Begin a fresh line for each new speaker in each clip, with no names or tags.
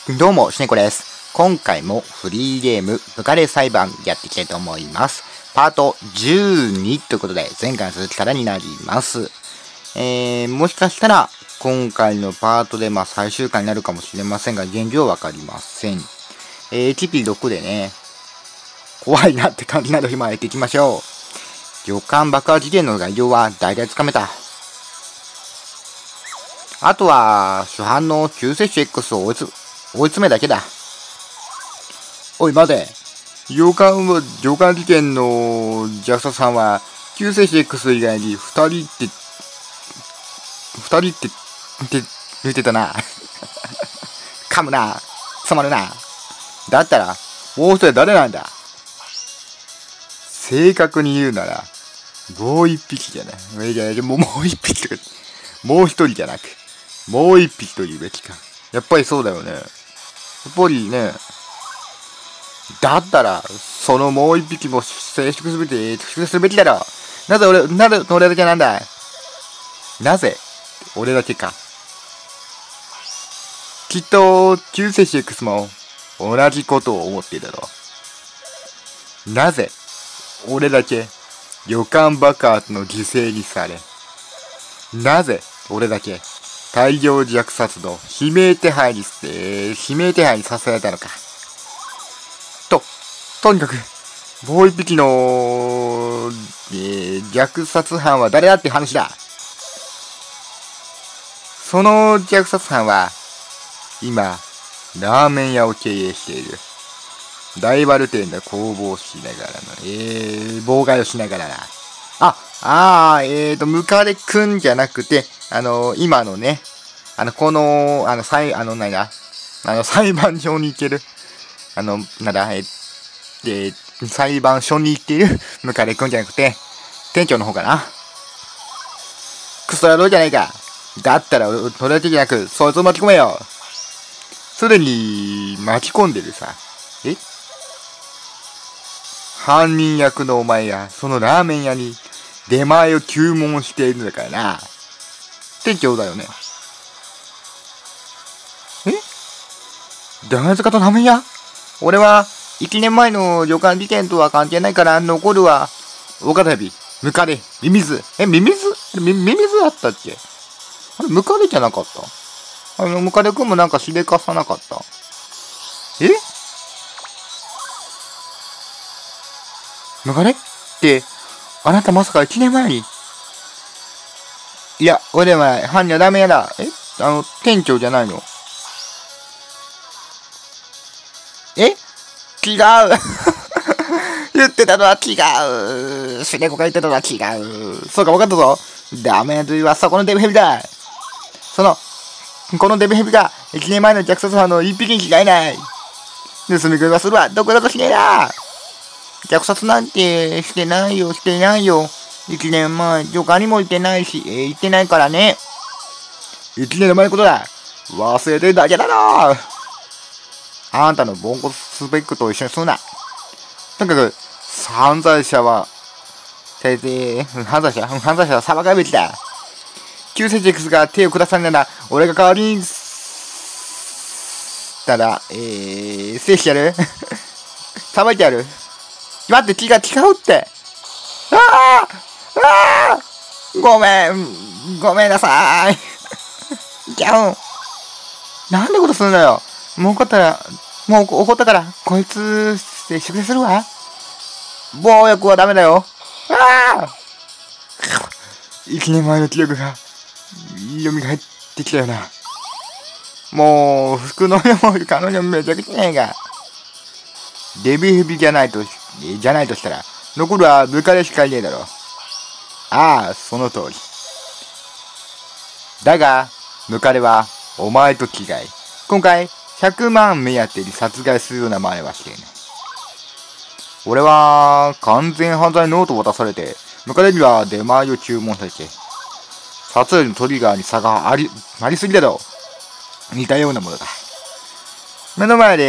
どうも、しねこです。今回もフリーゲーム、ムカレ裁判やっていきたいと思います。パート12ということで、前回の続きからになります。もしかしたら、今回のパートで、最終回になるかもしれませんが、現状わかりません。HP6 でね、怖いなって感じなので、やっていきましょう。旅館爆破事件の概要は大体つかめた。あとは、主犯の救世主 X を追い詰めだけだ。おい、待て。旅館事件のジャクサさんは、救世主 X 以外に二人って言ってたな。噛むな。捕まるな。だったら、もう一人誰なんだ？正確に言うなら、もう一匹じゃない。いや、もう一匹とか、もう一人じゃなく、もう一匹と言うべきか。やっぱりそうだよね。やっぱりね、だったら、そのもう一匹も生殖するべきだろ。なぜ俺だけなんだ？なぜ俺だけか。きっと、救世主 X も同じことを思っているだろう。なぜ俺だけ旅館爆発の犠牲にされ、なぜ俺だけ大量虐殺の指名手配にさせられたのか。とにかく、もう一匹の、虐殺犯は誰だって話だ。その虐殺犯は、今、ラーメン屋を経営している。ライバル店で攻防しながらの、妨害をしながらな。ムカデくんじゃなくて、今のね、裁判所に行ける、裁判所に行っているムカデくんじゃなくて、店長の方かな。クソ野郎じゃないか。だったら俺だけじゃなく、そいつを巻き込めよ。すでに巻き込んでるさ。犯人役のお前や、そのラーメン屋に出前を注文しているんだからな。店長だよね。ダメ塚とラーメン屋？俺は、1年前の旅館事件とは関係ないから、残るは、大型ヘビ、ムカデ、ミミズ。ミミズあったっけ？あれ、ムカデじゃなかった？ムカデくんもなんかしでかさなかった？ムカデって、あなたまさか1年前に？いや、俺は犯人はラーメン屋だ。店長じゃないの？違う言ってたのは違う。シネコが言ってたのは違う。そうか、分かったぞ。ダメージはそこのデブヘビだ。このデブヘビが1年前の虐殺犯の1匹に違いない。盗み食いはするわ。どこだかしねえな。虐殺なんてしてないよ。1年前、旅館にも行ってないし、行ってないからね。1年前のことだ。忘れてるだけだろ。あんたのポンコツスペックと一緒にするな。とにかく、犯罪者は裁かうべきだ。救世主 X が手を下さんなら、俺が代わりに制してやる裁いてやる。待って、違うって。ごめんなさい。ギャン。なんでことするんだよ。もう怒ったから、こいつ、出世するわ。暴力はダメだよ。1年前の記憶が、蘇ってきたよな。もう、服のよも彼女めちゃくちゃじゃないか。デビューヘビじゃないとしたら、残るはムカデしかいねえだろ。その通り。だが、ムカデは、お前と違い、今回、100万目当てに殺害するような真似はしていない。俺は、完全犯罪ノートを渡されて、ムカデには出前を注文されて、殺人のトリガーに差がありすぎだろ。似たようなものだ。目の前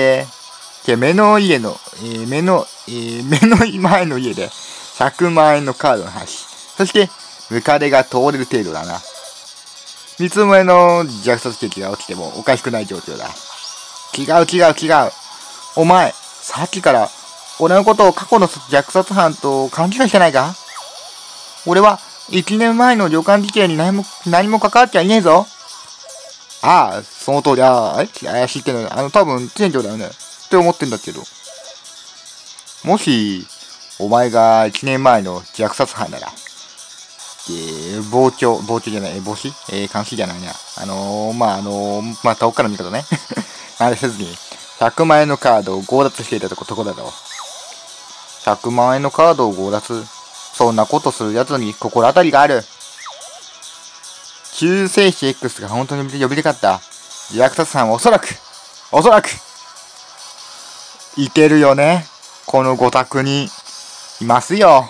の家で100万円のカードの端。そして、ムカデが通れる程度だな。三つ目の虐殺劇が起きてもおかしくない状況だ。 違う。お前、さっきから俺のことを過去の虐殺犯と勘違いしてないか？俺は1年前の旅館事件に何も関わっちゃいねえぞ。ああ、その通り。知ってる。多分店長だよね。って思ってんだけど。もし、お前が1年前の虐殺犯なら、傍聴じゃない、帽子監視じゃないな。遠くから見方ね。あれせずに、100万円のカードを強奪していたとこだろう。100万円のカードを強奪。そんなことする奴に心当たりがある。救世主 X が本当に呼びたかった虐殺犯はおそらく、いけるよね。このご宅に、いますよ。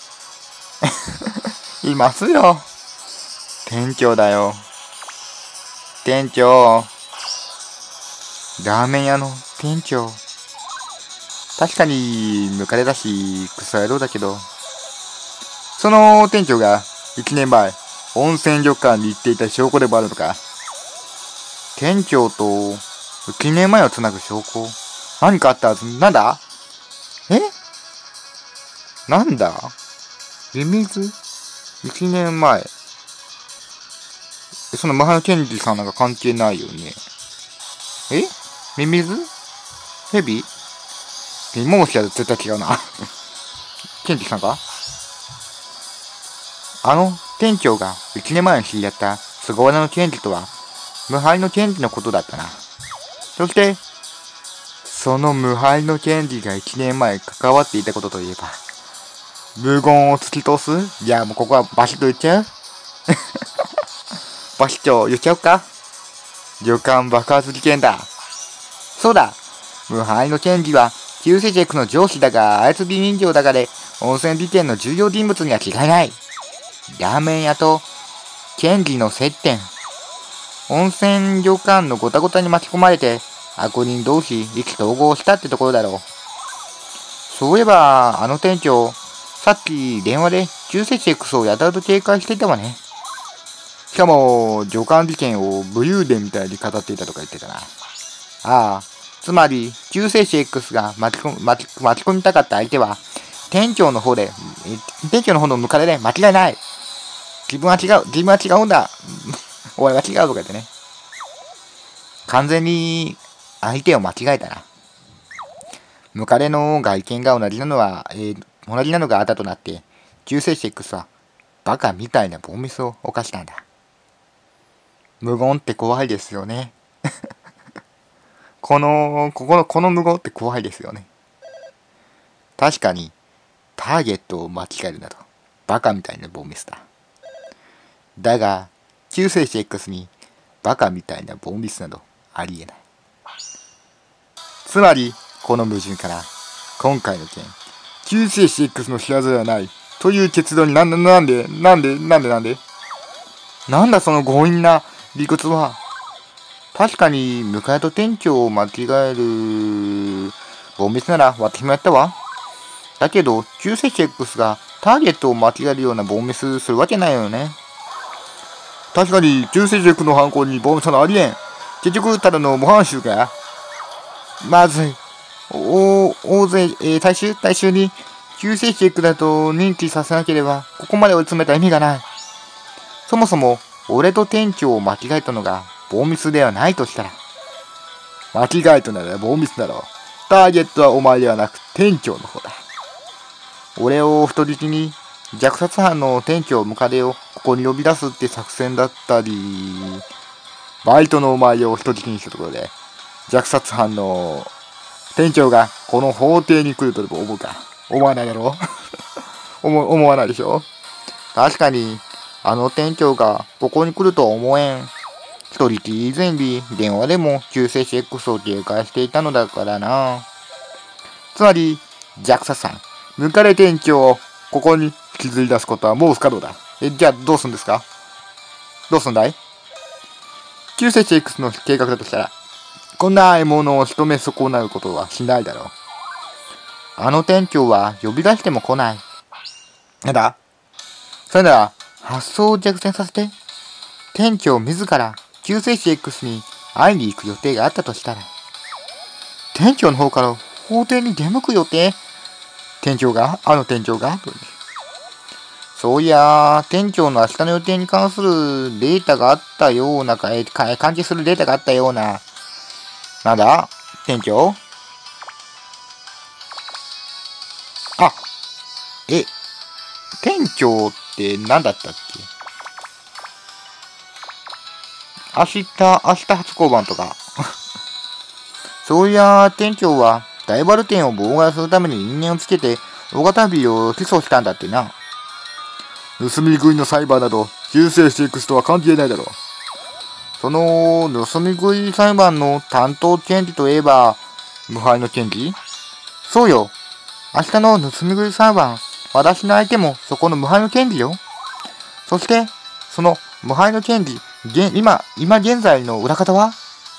いますよ。店長だよ。店長。ラーメン屋の店長。確かに、ムカデだし、クソ野郎だけど、その店長が1年前、温泉旅館に行っていた証拠でもあるのか。店長と1年前をつなぐ証拠。何かあったはず。なんだ？なんだ？ミミズ ?1 年前。そのマハのケンジさんなんか関係ないよね。ミミズ？ヘビ？ももしや絶対違うな。ケンジさんか？店長が1年前に知り合った菅原のケンジとは、無敗のケンジのことだったな。そして、その無敗のケンジが1年前関わっていたことといえば、無言を突き通す？いや、もうここはバシッと言っちゃう？バシッと言っちゃおうか？旅館爆発事件だ。そうだ。無敗のケンジは、救世塾の上司だが、操り人形だがで、温泉事件の重要人物には違いない。ラーメン屋とケンジの接点。温泉旅館のごたごたに巻き込まれて悪人同士意気投合したってところだろう。そういえば店長、さっき電話で救世主 X をやたらと警戒していたわね。しかも旅館事件を武勇伝みたいに語っていたとか言ってたな。ああ、つまり救世主 X が巻き込みたかった相手は店長の方のムカデで間違いない。自分は違うんだ。俺は違うとか言ってね。完全に相手を間違えたな。ムカデの外見が同じなのが後となって、救世主 X はバカみたいなボンミスを犯したんだ。無言って怖いですよね。この無言って怖いですよね。確かに、ターゲットを間違えるなど、バカみたいなボンミスだ。だが、救世主 X にバカみたいなボンミスなどありえない。つまり、この矛盾から、今回の件、救世主 X の仕業ではないという結論になんだその強引な理屈は。確かに、向かいと店長を間違えるボンミスなら私もやったわ。だけど、救世主 X がターゲットを間違えるようなボンミスするわけないよね。確かに、救世主 X の犯行にボンミスはありえん。結局、ただの模範囚か。まずい。大衆に救世主 X だと認知させなければ、ここまで追い詰めた意味がない。そもそも、俺と店長を間違えたのが、ボンミスではないとしたら。間違えたならボンミスだろう。ターゲットはお前ではなく店長の方だ。俺を人質に虐殺犯の店長ムカデをここに呼び出すって作戦だったり、バイトのお前を人質にしたところで、虐殺犯の店長がこの法廷に来るとでも思うか。思わないだろう思わないでしょ。確かに、店長がここに来るとは思えん。一人きり以前に電話でも救世主 X を警戒していたのだからな。つまり、虐殺犯、ムカデ店長をここに気づい出すことはもう不可能だ。じゃあどうすんですか？どうすんだい？救世主 X の計画だとしたら、こんな獲物を仕留め損なうことはしないだろう。店長は呼び出しても来ない。なんだ？それなら、発想を逆転させて、店長自ら救世主 X に会いに行く予定があったとしたら、 店長の方から法廷に出向く予定。店長がそういや、店長の明日の予定に関するデータがあったような、関係するデータがあったような。なんだ店長あ、店長って何だったっけ？明日初交番とか。そういや、店長はライバル店を妨害するために因縁をつけて、大型ビルを起訴したんだってな。盗み食いの裁判など、旧姓 CX とは関係ないだろう。その、盗み食い裁判の担当検事といえば、無敗の検事？そうよ。明日の盗み食い裁判、私の相手もそこの無敗の検事よ。そして、その無敗の検事、今現在の裏方は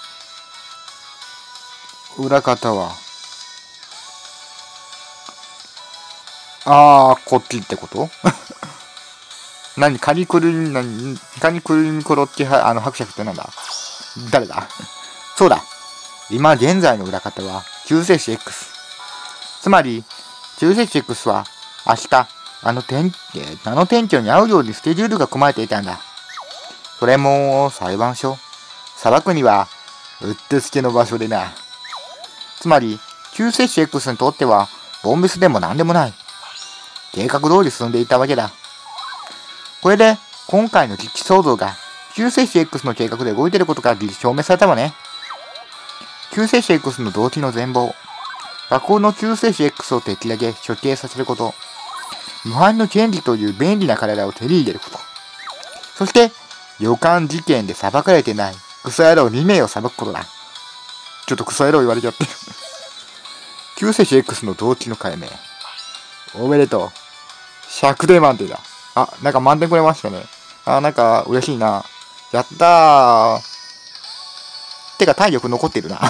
こっちってことカニクルンコロッケ伯爵ってなんだ？誰だ？そうだ。今現在の裏方は救世主 X。つまり、救世主 X は明日、あの店長に会うようにスケジュールが組まれていたんだ。それも裁判所。裁くにはうってつけの場所でな。つまり、救世主 X にとっては、ボンミスでも何でもない。計画通り進んでいたわけだ。これで、今回の実地創造が、救世主 X の計画で動いていることが証明されたわね。救世主 X の動機の全貌。架空の救世主 X を敵上げ、処刑させること。無敗の権利という便利な体を手に入れること。そして、予感事件で裁かれてないクソ野郎2名を裁くことだ。ちょっとクソ野郎言われちゃってる。救世主 X の動機の解明。おめでとう。100点満点だ。なんか満点くれましたね。なんか嬉しいな。やったー。てか体力残ってるな。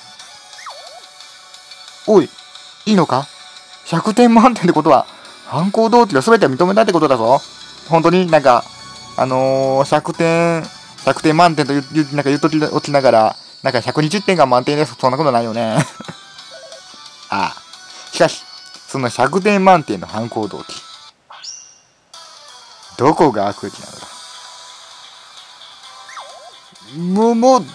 おい、いいのか？ 100 点満点ってことは、犯行動機の全てを認めたってことだぞ。本当になんか、100点満点と言っときおきながら、なんか120点が満点です。そんなことないよね。しかし、その100点満点の犯行動機。どこが悪意なのだ？もう、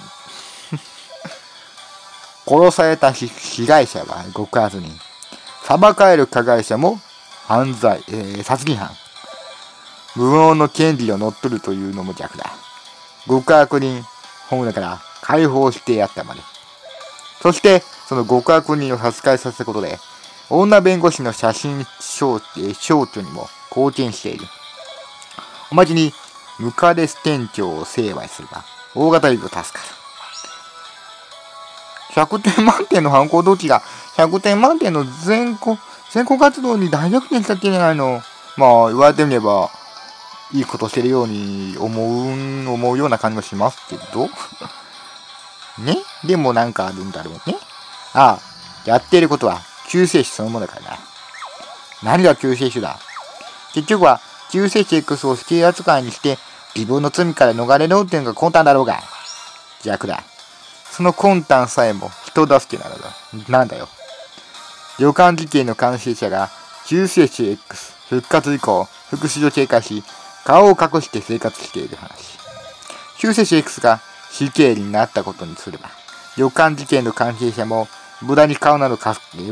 殺された被害者は極悪人。裁かれる加害者も殺人犯。無能の権利を乗っ取るというのも逆だ。極悪人、本だから解放してやったまで。そして、その極悪人を殺害させたことで、女弁護士の写真消去にも貢献している。おまけに、ムカデス店長を成敗するが、大型ビルを助かる。100点満点の犯行動機が、100点満点の全校活動に大逆転したってんじゃないの。まあ、言われてみれば、いいことしてるように思うような感じもしますけど。ね？でもなんかあるんだろうね。やっていることは救世主そのものだからな。何が救世主だ？結局は救世主 X を死刑扱いにして自分の罪から逃れようっていうのが魂胆だろうが。逆だ。その魂胆さえも人助けなんだよ。予感事件の監視者が救世主 X 復活以降復讐を警戒し顔を隠して生活している話。救世主 X が死刑になったことにすれば予感事件の関係者も無駄に顔など隠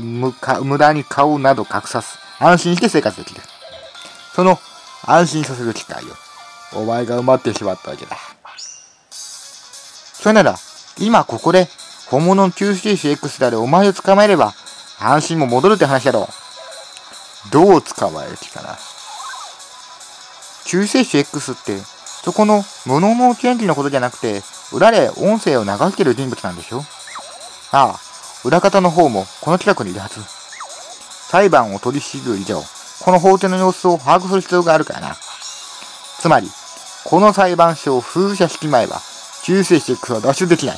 さず安心して生活できる。その安心させる機会をお前が埋まってしまったわけだ。それなら今ここで本物の救世主 X であるお前を捕まえれば安心も戻るって話だろう。どう捕まえる気かな。救世主 X ってそこの無能の権利のことじゃなくて裏で音声を流している人物なんでしょ。裏方の方もこの近くにいるはず。裁判を取り仕切る以上この法廷の様子を把握する必要があるからな。つまりこの裁判所を封鎖しちまえば救世主 X は脱出できない。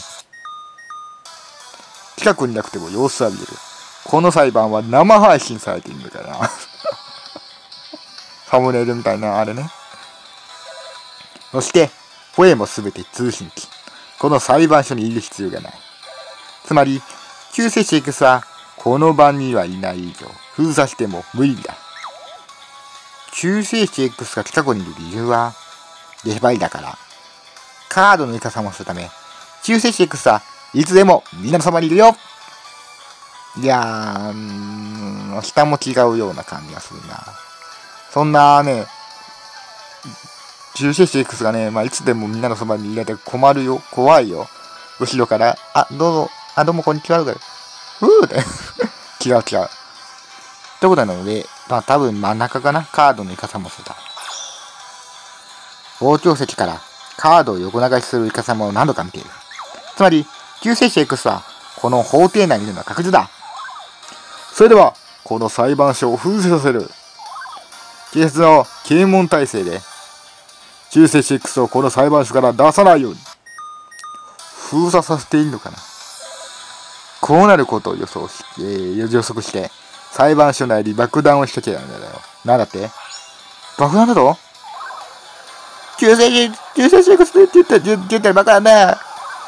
近くにいなくても様子は見える。この裁判は生配信されているんだからな。サムネイルみたいなあれね。そして声もすべて通信機。この裁判所にいる必要がない。つまり救世主 X はこの場にはいない以上、封鎖しても無理だ。救世主 X が近くにいる理由は、出張りだから。カードのイカサマをするため、救世主 X はいつでもみんなのそばにいるよ。いやー、下も違うような感じがするな。そんなね、救世主 X がね、いつでもみんなのそばにいられて困るよ。怖いよ。後ろから、どうぞ、どうもこんにちは。って違う。ということなので、多分真ん中かな。カードのイカサマをするだ。傍聴席からカードを横流しするイカサマを何度か見ている。つまり、救世主 X はこの法廷内にいるのは確実だ。それでは、この裁判所を封鎖させる。警察の検問体制で、救世主 X をこの裁判所から出さないように、封鎖させていいのかな。こうなることを予測して、裁判所内に爆弾を仕掛けたんだよ。なんだって爆弾だと救世主 X って言ったら爆弾だ。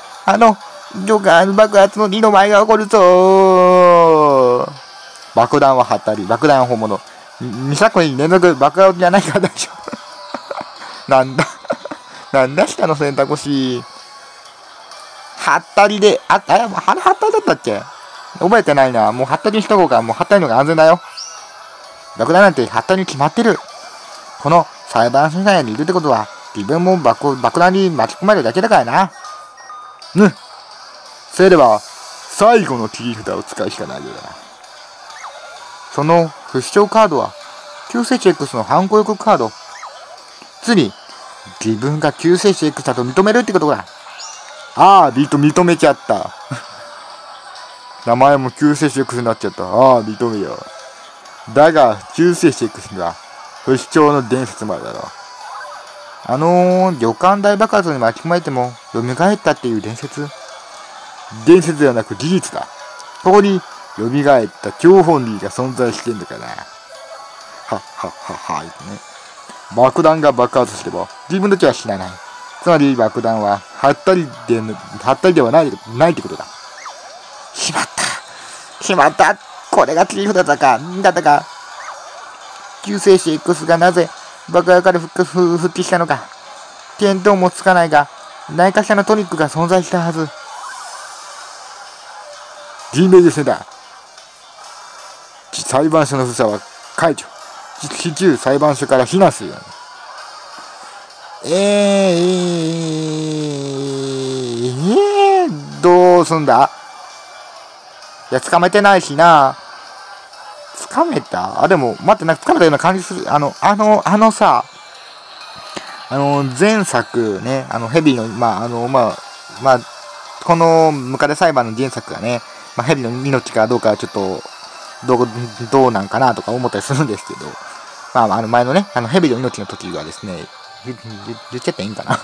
爆発の2の前が起こるぞ。爆弾ははったり、爆弾は本物。2作に連続爆発じゃないから大丈夫。なんだ下の選択肢。はったりで、はったりだったっけ覚えてないな。もうはったりにしとこうか。もうはったりのが安全だよ。爆弾なんてはったりに決まってる。この裁判所内にいるってことは、自分も爆弾に巻き込まれるだけだからな。それでは、最後の切り札を使うしかないようだな。その不死鳥カードは、救世主 X の反抗予告カード。つに、自分が救世主 X だと認めるってことだ。認めちゃった。名前も救世主 X になっちゃった。認めよう。だが、救世主 X には、不死鳥の伝説もあるだろう。旅館大爆発に巻き込まれても、蘇ったっていう伝説ではなく事実だ。ここに、蘇った張本人が存在してんだからな。爆弾が爆発すれば、自分たちは死なない。つまり爆弾は、はったりではないってことだ。しまった。これが切り札だったか。救世主 X がなぜ爆破から復帰したのか。見当もつかないが、何かしらのトニックが存在したはず。人命ですねだ。裁判所の封鎖は解除。至急裁判所から避難するように。どうすんだ？いや、捕まえてないしな。捕めた？でも、待って、捕めたような感じする。さ、前作ね、ヘビの、このムカデ裁判の前作がね、ヘビの命かどうかちょっと、どうなんかなとか思ったりするんですけど、前のね、ヘビの命の時はですね、言っちゃっていいんかな。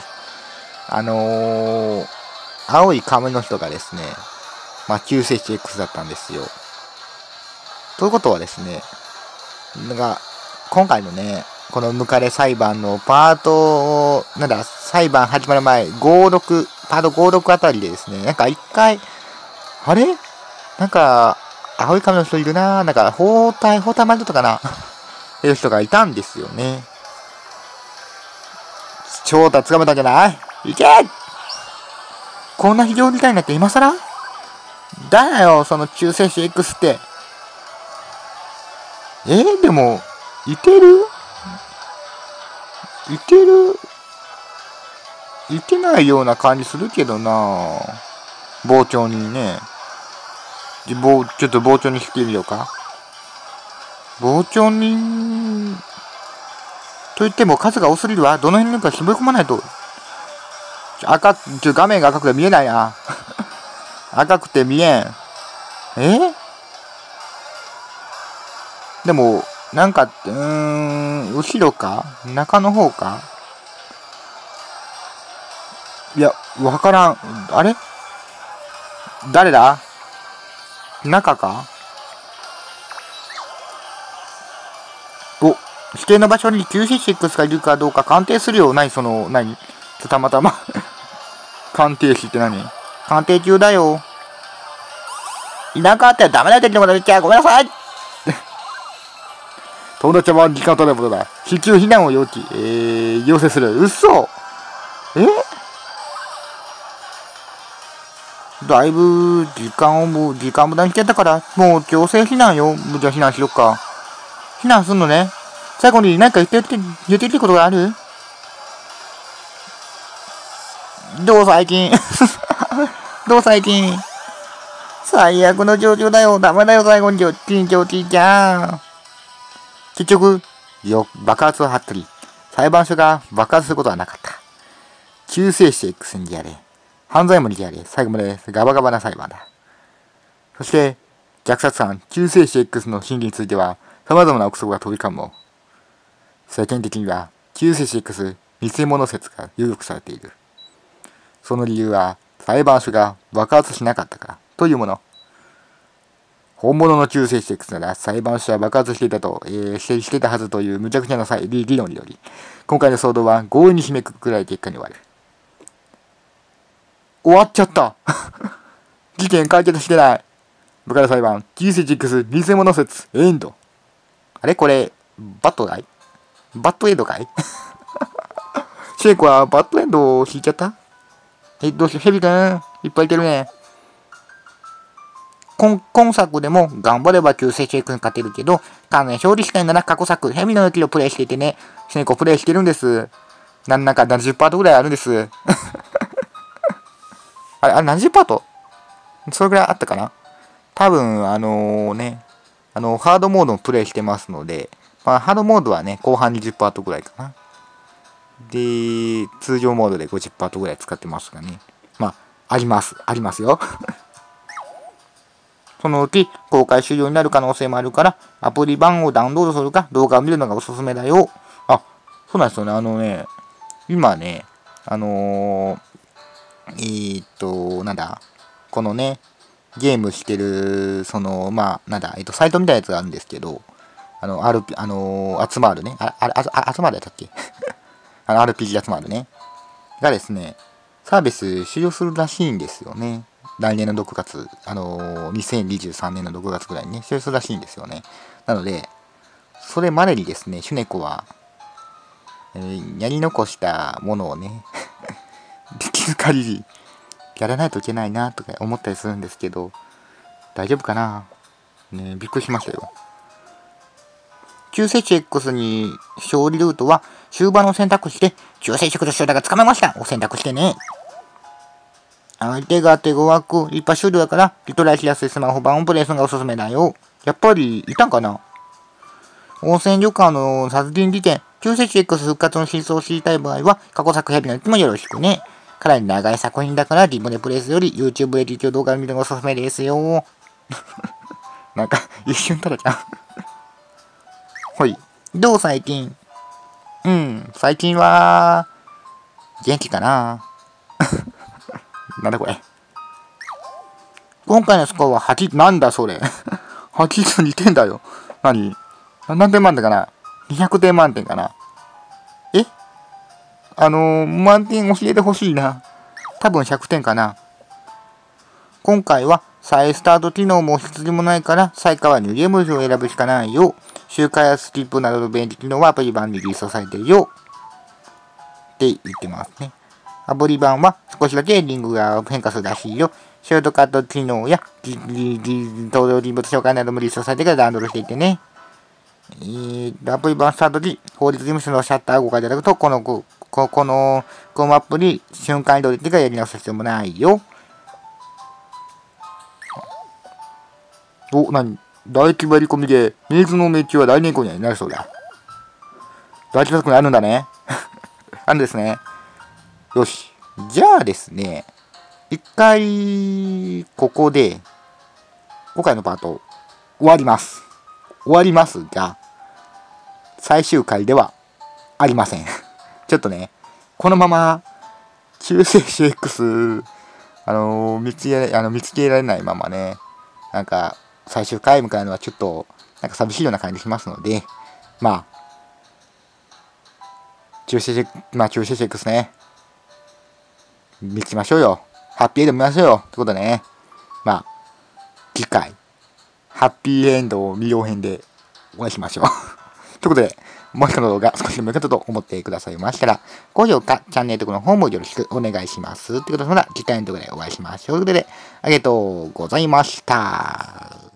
青い髪の人がですね、救世主 X だったんですよ。ということはですね、今回のね、このムカデ裁判のパート、裁判始まる前、パート5、6あたりでですね、一回、青い髪の人いるなぁ、包帯丸とかな、いう人がいたんですよね。翔太掴めたんじゃない？いけ！こんな非常事態になって今更？だよ、その救世主 X って。でも、いけないような感じするけどな。傍聴にね。ちょっと傍聴にしてみようか。傍聴に、といっても数が多すぎるわ。どの辺にいるか絞り込まないと。画面が赤くて見えないな。赤くて見えん。でも、後ろか中の方かいや、わからん。あれ誰だ中か指定の場所に救世主 X がいるかどうか鑑定するよ。たまたま。鑑定士って何？鑑定中だよ。 いなかったらダメだって言ってもらっちゃごめんなさい友達は時間を取ることだ。緊急避難を要請する。嘘だいぶ時間無駄にしてたから、もう強制避難よ。じゃあ避難しよっか。避難すんのね。最後に何か言ってることがある？どう最近どう最近最悪の状況だよ。ダメだよ、最後に緊張ちゃん。結局、爆発はったり、裁判所が爆発することはなかった。救世主 X にやれ、犯罪もにやれ、最後までガバガバな裁判だ。そして、虐殺犯、救世主 X の審理については、様々な憶測が飛び交うも、世間的には、救世主 X 偽物説が有力されている。その理由は、裁判所が爆発しなかったから、というもの。本物の救世主 X なら裁判所は爆発していたしていたはずという無茶苦茶な理論により、今回の騒動は強引に締めくくられる結果に終わる。終わっちゃった事件解決してない。部下の裁判、救世主 X 偽物説、エンド。あれこれ、バッドエンドかいシェイクはバッドエンドを引いちゃった？どうしよう、ヘビくん、いっぱいいてるね。今作でも頑張れば救世主 X に勝てるけど、勝利したいなら過去作、ヘビの雪をプレイしていてね、シェイクをプレイしてるんです。なんか70%ぐらいあるんです。あれ何十パート？それぐらいあったかな？多分、ハードモードもプレイしてますので、ハードモードはね、後半20%パートぐらいかな。で、通常モードで50%パートぐらい使ってますがね。ありますよ。そのうち公開終了になる可能性もあるから、アプリ版をダウンロードするか動画を見るのがおすすめだよ。あ、そうなんですよね。今ね、このね、ゲームしてる、サイトみたいなやつがあるんですけど、集まるね、集まるやったっけRPG 集まるね、がですね、サービス終了するらしいんですよね。来年の6月、2023年の6月ぐらいにね、終了するらしいんですよね。なので、それまでにですね、シュネコは、やり残したものをね、できる限りやらないといけないなとか思ったりするんですけど、大丈夫かな？ね、びっくりしましたよ。救世主 X に勝利ルートは終盤を選択して救世主 X 集団がつかめましたを選択してね。相手が手強く一発終了だからリトライしやすいスマホ版をプレイするのがおすすめだよ。やっぱりいたんかな？温泉旅館の殺人事件、救世主 X 復活の真相を知りたい場合は過去作ヘビのいつもよろしくね。かなり長い作品だからリモでプレイするより YouTube で実況動画を見るのがおすすめですよ。なんか一瞬たらちゃん。ほい。どう最近？最近は元気かな。なんだこれ。今回のスコアは8、なんだそれ。82点だよ。何点満点かな？ 200 点満点かな？満点教えてほしいな。多分100点かな。今回は再スタート機能も必要もないから再開はニューゲームを選ぶしかないよ。周回やスキップなどの便利機能はアプリ版にリリースされてるよ。って言ってますね。アプリ版は少しだけリングが変化するらしいよ。ショートカット機能や登場人物紹介などもリリースされてからダウンロードしていてね。アプリ版スタート時、法律事務所のシャッターを5回いただくと、このアプリ瞬間移動でやり直す必要もないよ。大規模割り込みで、メイズの命中は来年以降になるそうだ。大規模作にあるんだね。あるんですね。よし。じゃあですね、一回、ここで、今回のパート、終わります。終わりますが、最終回ではありません。ちょっとね、このまま、救世主 X、見つけられないままね、最終回迎えるのはちょっと、寂しいような感じしますので、救世主 X ね、見つけましょうよ。ハッピーエンド見ましょうよ。ってことでね、 次回、ハッピーエンド未了編でお会いしましょう。ということで、もしこの動画少しでも良かったと思ってくださいましたら、高評価、チャンネル登録の方もよろしくお願いします。ということで、それでは次回の動画でお会いしましょう。ということで、ありがとうございました。